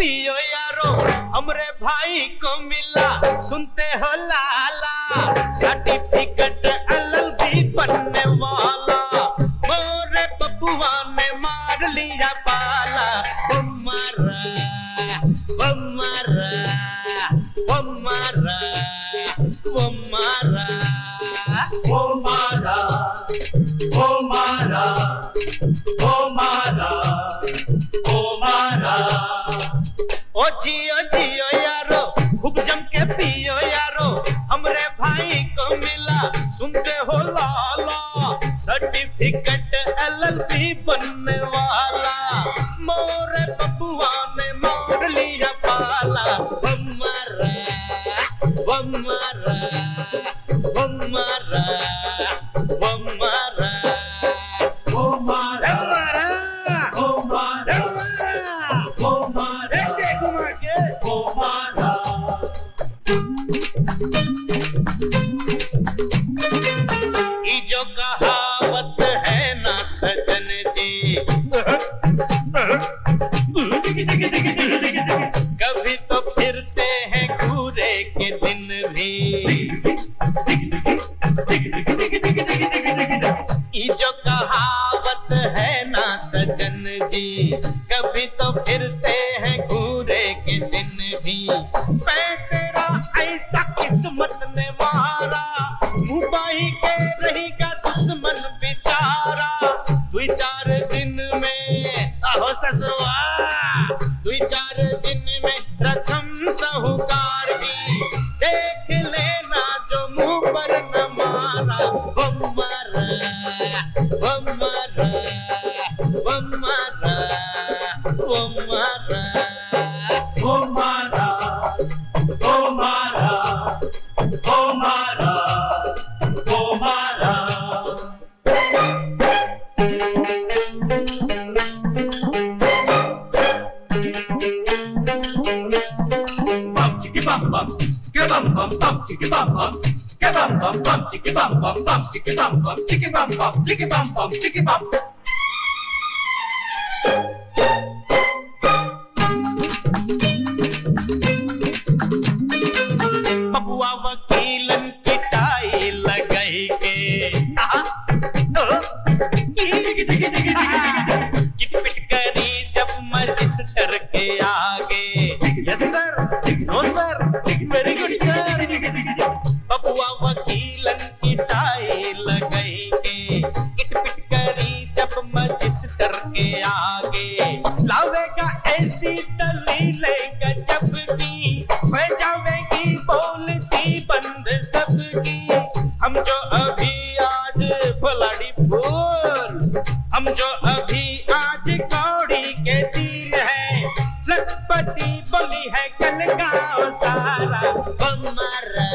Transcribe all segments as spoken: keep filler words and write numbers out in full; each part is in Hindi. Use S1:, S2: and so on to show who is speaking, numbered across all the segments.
S1: पियो यारो, हमरे भाई को मिला सुनते हो लाला, सर्टिफिकेट एल एल बी बनने वाला, मोरे बबुआ ने मार लिया पाला। वो मारा, वो मारा, वो मारा, वो मारा,
S2: वो मारा, वो मारा, वो मारा, वो मारा।
S1: ओ जियो जियो यारो, खूब जम के पियो यारो, हमरे भाई को मिला सुनते हो लाला, सर्टिफिकेट एल एल बी बनने वाला, मोरे बबुआ ने मार लिया पाला। वो मारा, वो मारा, वो मारा, वो मारा,
S2: वो मारा, वो मारा, वो मारा, वो मारा।
S1: ये जो कहावत है ना सजन जी, कभी तो फिरते हैं घूरे के दिन भी, ये जो कहावत है ना सजन जी, कभी तो फिरते हैं घूरे के दिन भी। मैं तेरा ऐसा किस्मत ने मारा, मुंबई के रहेगा दुश्मन बेचारा, दो चार दिन में आहो ससुआ, दो चार दिन में रकम साहूकार की देख लेना जो मुंह पर न मारा। वो मारा, वो मारा, वो मारा, वो मारा,
S2: वो मारा, वो मारा, वो मारा, वो मारा। Bum chicka bum bum, chicka bum bum bum chicka bum bum, chicka bum bum bum chicka bum bum bum chicka bum bum, chicka bum bum, chicka bum bum, chicka bum.
S1: बबुआ वकीलन की टाई लगाई के किटपिट करी जब मजिस्टर के आगे। Yes sir, no sir, very good sir. बबुआ वकीलन की टाई लगाई के किटपिट करी जब मजिस्टर के आगे। लावेगा ऐसी दलीलें जब भी मैं जावेगी बोलती बंद सबकी। हम जो अभी आज फलाड़ी फूल, हम जो अभी आज कौड़ी के दिन है, लखपति बोली है कल गाँव सारा। वो मारा,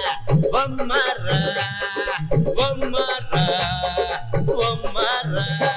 S1: वो मारा, वो मारा, वो मारा।